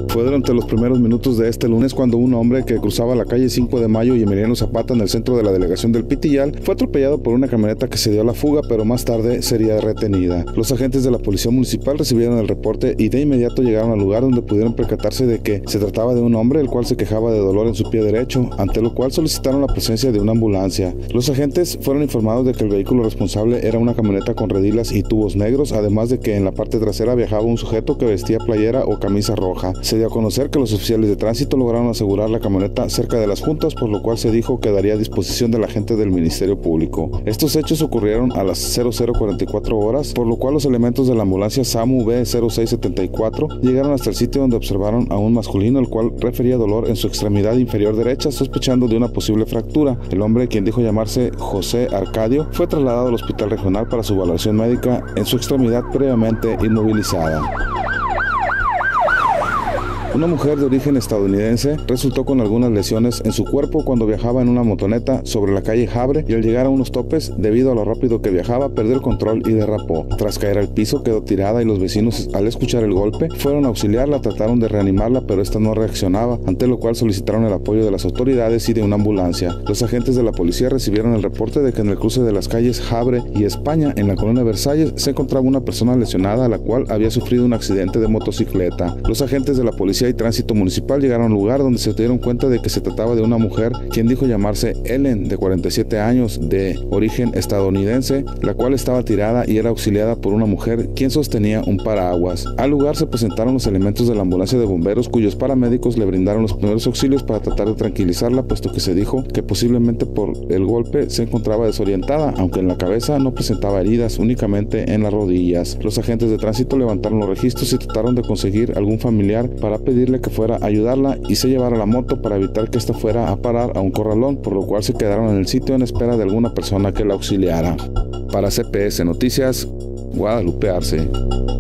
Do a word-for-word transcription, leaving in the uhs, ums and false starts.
Fue durante los primeros minutos de este lunes cuando un hombre que cruzaba la calle cinco de mayo y Emiliano Zapata en el centro de la delegación del Pitillal fue atropellado por una camioneta que se dio a la fuga, pero más tarde sería retenida. Los agentes de la policía municipal recibieron el reporte y de inmediato llegaron al lugar, donde pudieron percatarse de que se trataba de un hombre el cual se quejaba de dolor en su pie derecho, ante lo cual solicitaron la presencia de una ambulancia. Los agentes fueron informados de que el vehículo responsable era una camioneta con redilas y tubos negros, además de que en la parte trasera viajaba un sujeto que vestía playera o camisa roja. Se dio a conocer que los oficiales de tránsito lograron asegurar la camioneta cerca de las juntas, por lo cual se dijo que daría a disposición de la gente del Ministerio Público. Estos hechos ocurrieron a las cero cero cuarenta y cuatro horas, por lo cual los elementos de la ambulancia SAMU B cero seis setenta y cuatro llegaron hasta el sitio, donde observaron a un masculino el cual refería dolor en su extremidad inferior derecha, sospechando de una posible fractura. El hombre, quien dijo llamarse José Arcadio, fue trasladado al hospital regional para su valoración médica en su extremidad previamente inmovilizada. Una mujer de origen estadounidense resultó con algunas lesiones en su cuerpo cuando viajaba en una motoneta sobre la calle Habre, y al llegar a unos topes, debido a lo rápido que viajaba, perdió el control y derrapó. Tras caer al piso, quedó tirada y los vecinos, al escuchar el golpe, fueron a auxiliarla, trataron de reanimarla, pero esta no reaccionaba, ante lo cual solicitaron el apoyo de las autoridades y de una ambulancia. Los agentes de la policía recibieron el reporte de que en el cruce de las calles Habre y España, en la colonia Versalles, se encontraba una persona lesionada, a la cual había sufrido un accidente de motocicleta. Los agentes de la policía y tránsito municipal llegaron al lugar, donde se dieron cuenta de que se trataba de una mujer quien dijo llamarse Ellen, de cuarenta y siete años, de origen estadounidense, la cual estaba tirada y era auxiliada por una mujer quien sostenía un paraguas. Al lugar se presentaron los elementos de la ambulancia de bomberos, cuyos paramédicos le brindaron los primeros auxilios para tratar de tranquilizarla, puesto que se dijo que posiblemente por el golpe se encontraba desorientada, aunque en la cabeza no presentaba heridas, únicamente en las rodillas. Los agentes de tránsito levantaron los registros y trataron de conseguir algún familiar para pedirle que fuera a ayudarla y se llevara la moto para evitar que ésta fuera a parar a un corralón, por lo cual se quedaron en el sitio en espera de alguna persona que la auxiliara. Para C P S Noticias, Guadalupe Arce.